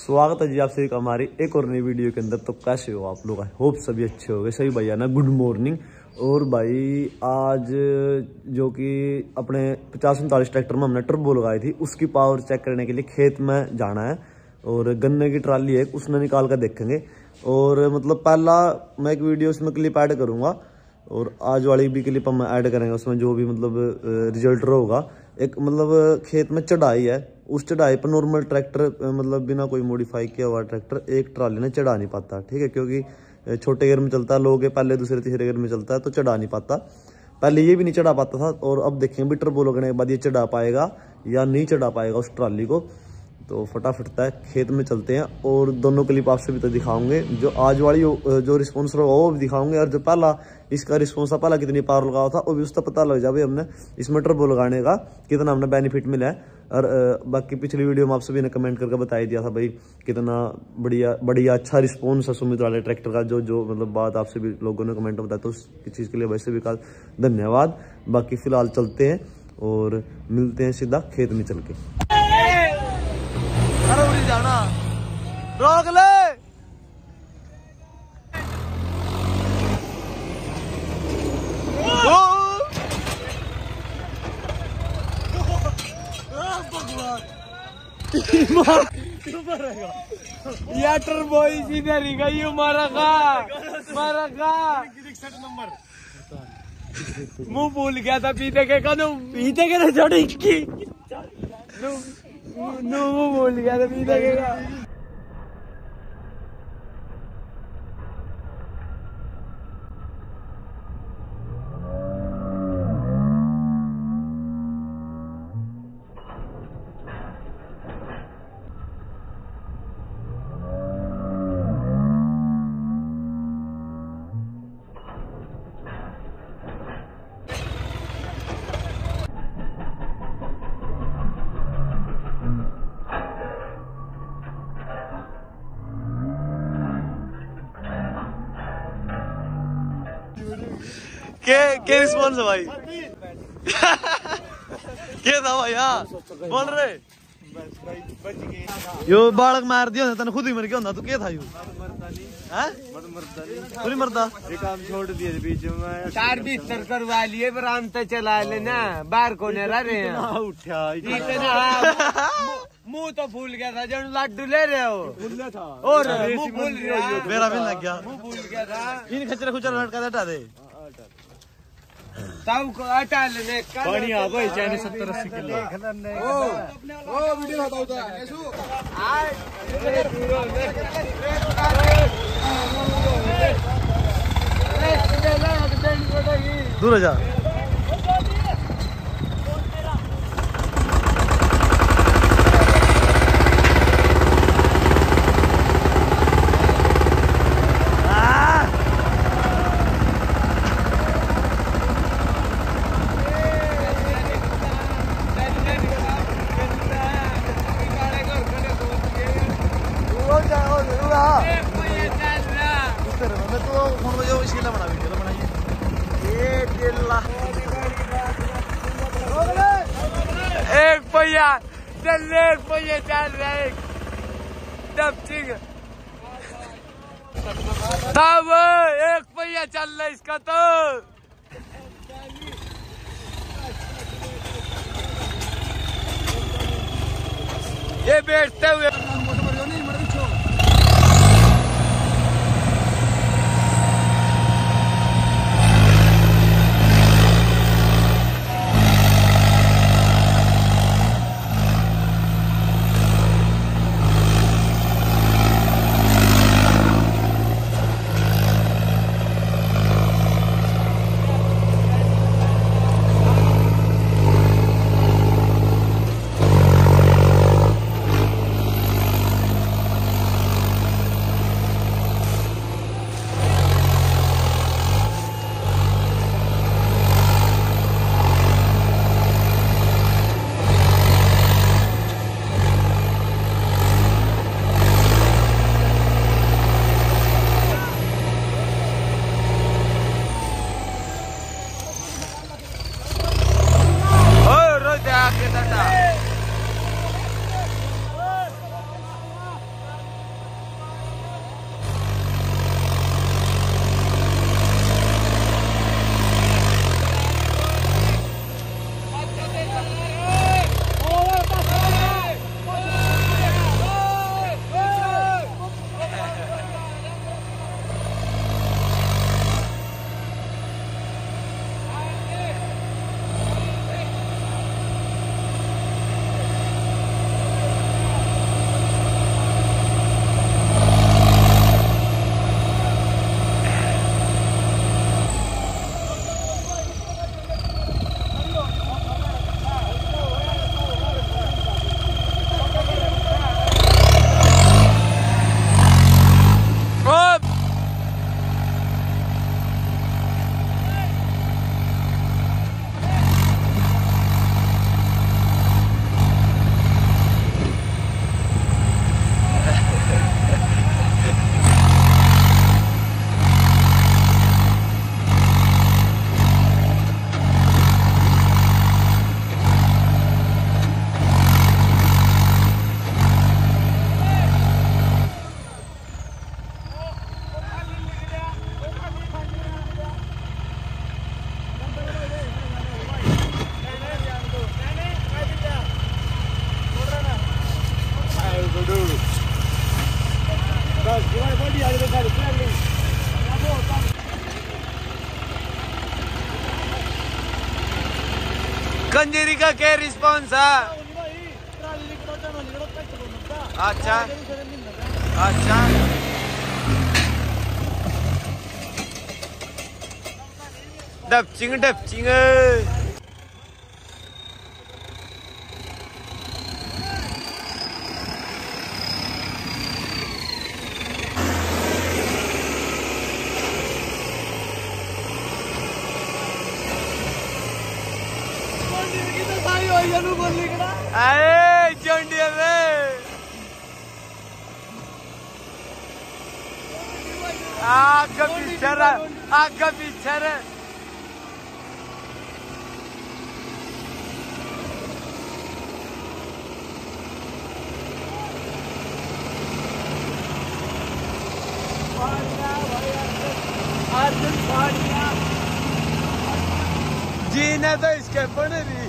स्वागत है जी आप सभी का हमारी एक और नई वीडियो के अंदर। तो कैसे हो आप लोग? आई होप सभी अच्छे हो गए। सभी भैया ना गुड मॉर्निंग। और भाई आज जो कि अपने 50-39 ट्रैक्टर में हमने टर्बो लगाई थी उसकी पावर चेक करने के लिए खेत में जाना है। और गन्ने की ट्राली है उसने निकाल कर देखेंगे। और मतलब पहला मैं एक वीडियो उसमें क्लिप ऐड करूँगा और आज वाली भी क्लिप हम ऐड करेंगे। उसमें जो भी मतलब रिजल्ट होगा, एक मतलब खेत में चढ़ाई है, उस चढ़ाई पर नॉर्मल ट्रैक्टर मतलब बिना कोई मॉडिफाई किया हुआ ट्रैक्टर एक ट्राली ने चढ़ा नहीं पाता। ठीक है, क्योंकि छोटे गियर में चलता है, लोग पहले दूसरे तीसरे गियर में चलता है तो चढ़ा नहीं पाता। पहले ये भी नहीं चढ़ा पाता था और अब देखें भी टर्बो लगने के बाद ये चढ़ा पाएगा या नहीं चढ़ा पाएगा उस ट्राली को। तो फटाफट तय खेत में चलते हैं और दोनों क्लिप आपसे भी तो दिखाऊंगे। जो आज वाली जो रिस्पॉन्स होगा वो भी दिखाऊंगे और जो पहला इसका रिस्पॉन्स था, पहला कितनी पावर लगा था वो भी उसका पता लग जाए हमने इसमें टर्बो लगाने का कितना हमने बेनिफिट मिला है। और बाकी पिछली वीडियो में आप सभी ने कमेंट करके बता ही दिया था भाई कितना बढ़िया अच्छा रिस्पॉन्स है सुमित वाले ट्रैक्टर का। जो मतलब बात आपसे भी लोगों ने कमेंट में बताया तो उस चीज़ के लिए वैसे भी का धन्यवाद। बाकी फिलहाल चलते हैं और मिलते हैं सीधा खेत में चल के। जाना रोक ले। या टर्बो सीधे गई मारा मुंह भूल गया था पीते के कदम पीते के छोड़ी की मुंह भूल गया था पीते के। के रिस्पॉन्स है भाई? क्या था भाई? हाँ बोल रहे यो बालक मार दिया तने खुद ही मर गया होता तू क्या था? यो पूरी मरदा ये काम छोड़ दिए बीच में 4 बिस्तर करवा लिए बराम तो चला लेना बाहर को नहीं रह रहे हैं। उठा मुंह तो भूल गया था जब लड्डू ले रहे हो और मुंह भूल गया, मेरा भी लग गया मुंह भूल गया था। इन खचरा खुचरा लटका हटा दे तब को हटा लेने का बढ़िया भाई। चाहे 70-80 किलो ओ वीडियो बताओ तो दूर जा। एक पहिया चल रहे, एक पहिया चल रहे तब ठीक है, तब एक पहिया चल रहा है इसका। तो ये बैठते हुए कंजेरी का क्या रिस्पॉन्स है? अच्छा अच्छा डपचिंग डपचिंग अरे चंडिया में आगे पीछे जीने तो इसके बने रही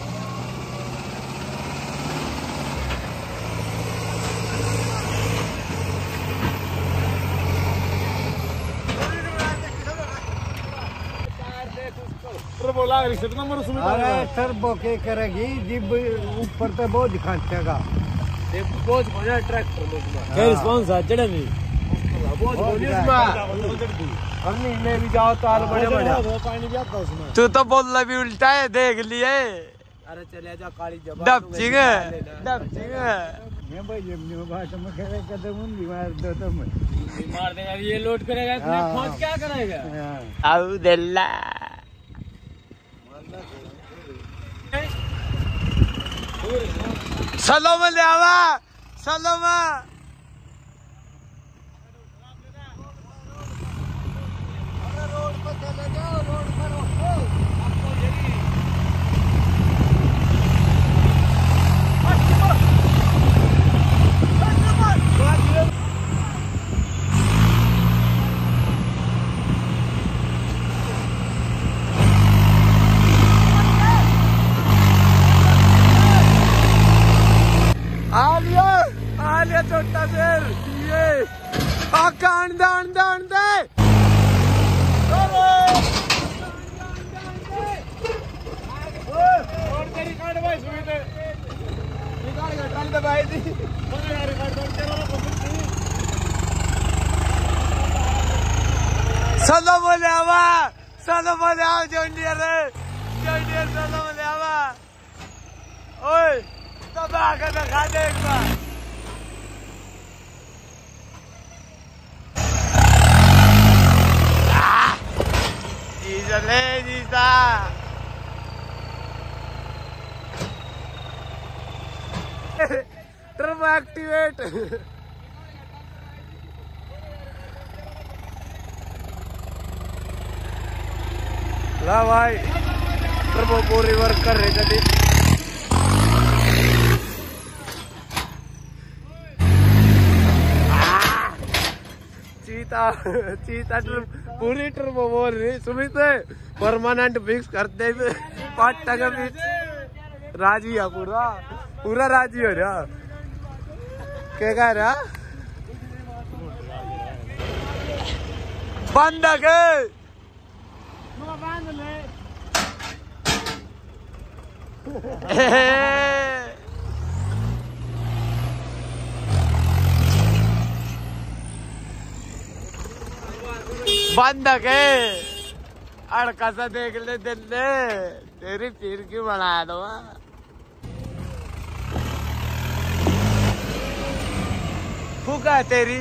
टर्बो के करेगी जिब ऊपर तो बोझ खींचेगा बोझ हो जाए ट्रैक्टर क्या रिस्पॉन्स है चढ़े नहीं बोझ हम ले भी जाओ तो आल बड़े बड़े पानी भी आता उसमें तू तो बोल भी उल्टा है देख लिए अरे चले जा काली जब डपचिंग मैं भाई ये बात में करे कदम बीमार दो तो मार देगा ये लोड करेगा इतने खोज क्या करेगा आउ देला सलोमा ले आवा सलोमा रोड पर चले जाओ रोड पर रोको आलिया छोटा फिर ये कान दान दान दे और तेरी कार्ड भाई सुमित ये गाड़ी का ट्राली दबाई थी बोले यार कार्ड दौड़ चला ना सलो बोले आवा जॉन्डियर सलो बोले आवा ओए दबा के दिखा दे एक बार ले जीता टर्बो एक्टिवेट ला भाई टर्बो पूरी वर्क कर रही थी चीता पूरी टर्बो बोल रही सुमित परमानेंट फिक्स करते 5 टका बीच राजी है पूरा राजी हो रहा क्या कह रहा बंद है बंद है अड़का सा देख ले दिल ने तेरी पीर क्यों बनाया दो फूका है तेरी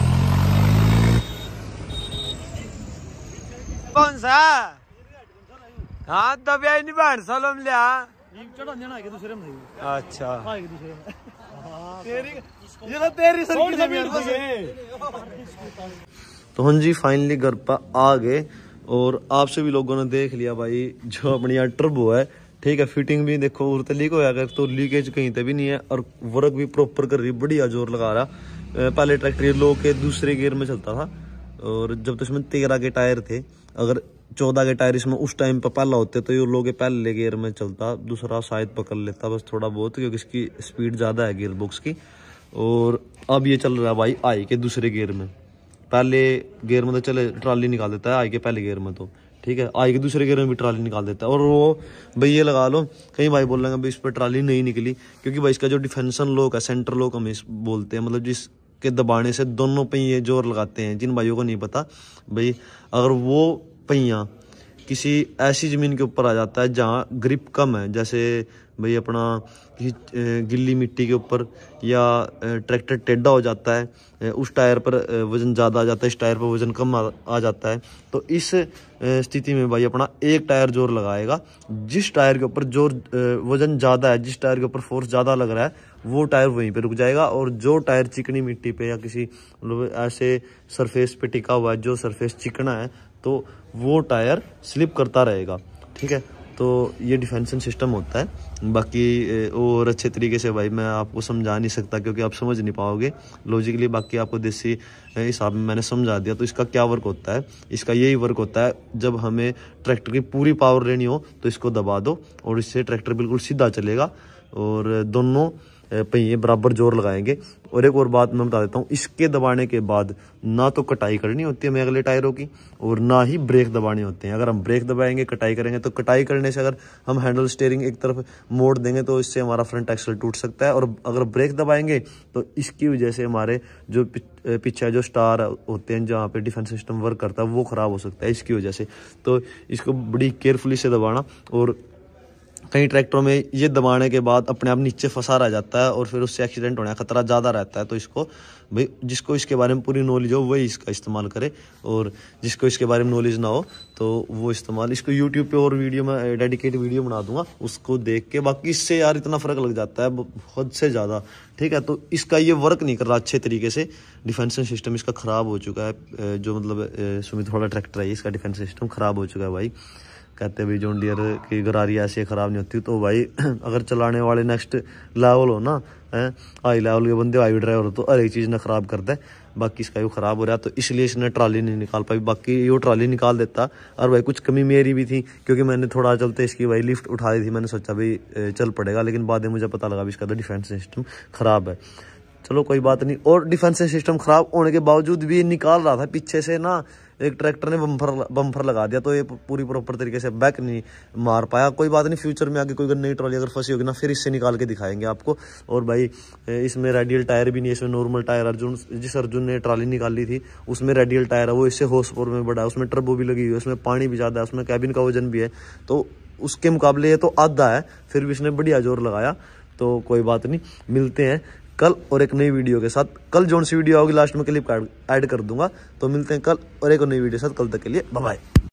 कौन सा हाँ दबिया ही नहीं बाहर सलोम लिया अच्छा तो हाँ जी फाइनली घर पर आ गए और आप सभी लोगों ने देख लिया भाई जो अपनी यहाँ टर्बो है ठीक है। फिटिंग भी देखो और लीक हो गया तो लीकेज कहीं पे भी नहीं है और वर्क भी प्रॉपर कर रही बढ़िया जोर लगा रहा। पहले ट्रैक्टर लो के दूसरे गियर में चलता था और जब तो इसमें 13 के टायर थे, अगर 14 के टायर इसमें उस टाइम पर पहला होते तो ये लोग पहले गियर में चलता, दूसरा शायद पकड़ लेता बस थोड़ा बहुत क्योंकि इसकी स्पीड ज़्यादा है गियर बॉक्स की। और अब ये चल रहा है भाई आई के दूसरे गियर में। पहले गियर में तो चले ट्राली निकाल देता है आई के पहले गियर में, तो ठीक है आई के दूसरे गियर में भी ट्राली निकाल देता है। और वो भाई ये लगा लो, कई भाई बोल रहे हैं भाई इस पर ट्राली नहीं निकली, क्योंकि भाई इसका जो डिफेंसन लॉक है, सेंटर लॉक हम बोलते हैं, मतलब जिसके दबाने से दोनों पहिए जोर लगाते हैं। जिन भाइयों को नहीं पता भाई, अगर वो पहिया किसी ऐसी ज़मीन के ऊपर आ जाता है जहाँ ग्रिप कम है, जैसे भाई अपना किसी गिल्ली मिट्टी के ऊपर, या ट्रैक्टर टेढ़ा हो जाता है, उस टायर पर वज़न ज़्यादा आ जाता है, इस टायर पर वज़न कम आ जाता है, तो इस स्थिति में भाई अपना एक टायर जोर लगाएगा। जिस टायर के ऊपर जोर वज़न ज़्यादा है, जिस टायर के ऊपर फोर्स ज़्यादा लग रहा है, वो टायर वहीं पे रुक जाएगा। और जो टायर चिकनी मिट्टी पे या किसी मतलब ऐसे सरफेस पे टिका हुआ है, जो सरफेस चिकना है, तो वो टायर स्लिप करता रहेगा। ठीक है, तो ये डिफेंसन सिस्टम होता है। बाकी और अच्छे तरीके से भाई मैं आपको समझा नहीं सकता, क्योंकि आप समझ नहीं पाओगे लॉजिकली। बाकी आपको देसी हिसाब में मैंने समझा दिया। तो इसका क्या वर्क होता है, इसका यही वर्क होता है, जब हमें ट्रैक्टर की पूरी पावर लेनी हो तो इसको दबा दो और इससे ट्रैक्टर बिल्कुल सीधा चलेगा और दोनों पहिए बराबर जोर लगाएंगे। और एक और बात मैं बता देता हूँ, इसके दबाने के बाद ना तो कटाई करनी होती है हमें अगले टायरों की, और ना ही ब्रेक दबाने होते हैं। अगर हम ब्रेक दबाएंगे, कटाई करेंगे, तो कटाई करने से अगर हम हैंडल स्टीयरिंग एक तरफ मोड़ देंगे तो इससे हमारा फ्रंट एक्सल टूट सकता है। और अगर ब्रेक दबाएंगे तो इसकी वजह से हमारे जो पीछे जो स्टार होते हैं जहाँ पे डिफेंस सिस्टम वर्क करता है वो ख़राब हो सकता है इसकी वजह से। तो इसको बड़ी केयरफुली से दबाना। और कई ट्रैक्टरों में ये दबाने के बाद अपने आप नीचे फंसा रह जाता है और फिर उससे एक्सीडेंट होने का खतरा ज़्यादा रहता है। तो इसको भाई जिसको इसके बारे में पूरी नॉलेज हो वही इसका इस्तेमाल करे, और जिसको इसके बारे में नॉलेज ना हो तो वो इस्तेमाल, इसको यूट्यूब पे और वीडियो में डेडिकेट वीडियो बना दूंगा, उसको देख के। बाकी इससे यार इतना फ़र्क लग जाता है बहुत से ज़्यादा। ठीक है, तो इसका ये वर्क नहीं कर रहा अच्छे तरीके से, डिफेंस सिस्टम इसका ख़राब हो चुका है। जो मतलब सुमित वाला ट्रैक्टर है इसका डिफेंस सिस्टम ख़राब हो चुका है भाई। कहते हैं भाई जॉन डियर की गरारी ऐसे ख़राब नहीं होती। तो भाई अगर चलाने वाले नेक्स्ट लेवल हो ना, हाई लेवल के बंदे, हाई ड्राइवर हो, तो हर एक चीज़ ना ख़राब करता है। बाकी इसका वो ख़राब हो रहा है, तो इसलिए इसने ट्राली नहीं निकाल पाई। बाकी ये ट्राली निकाल देता। और भाई कुछ कमी मेरी भी थी, क्योंकि मैंने थोड़ा चलते इसकी भाई लिफ्ट उठा दी थी। मैंने सोचा भाई चल पड़ेगा, लेकिन बाद में मुझे पता लगा इसका तो डिफेंस सिस्टम ख़राब है। चलो कोई बात नहीं। और डिफेंस सिस्टम ख़राब होने के बावजूद भी निकाल रहा था पीछे से ना, एक ट्रैक्टर ने बम्फर लगा दिया, तो ये पूरी प्रॉपर तरीके से बैक नहीं मार पाया। कोई बात नहीं, फ्यूचर में आगे कोई नई ट्रॉली अगर फंसी होगी ना, फिर इससे निकाल के दिखाएंगे आपको। और भाई इसमें रेडियल टायर भी नहीं है, इसमें नॉर्मल टायर। अर्जुन ने ट्रॉली निकाली थी उसमें रेडियल टायर है, वो इससे हॉर्स पावर में बड़ा है, उसमें टर्बो भी लगी हुई है, उसमें पानी भी ज़्यादा है, उसमें कैबिन का वजन भी है। तो उसके मुकाबले ये तो आधा है, फिर भी इसने बढ़िया जोर लगाया। तो कोई बात नहीं, मिलते हैं कल और एक नई वीडियो के साथ। कल जो सी वीडियो होगी लास्ट में क्लिप ऐड कर दूंगा। तो मिलते हैं कल और एक नई वीडियो के साथ। कल तक के लिए बाय बाय।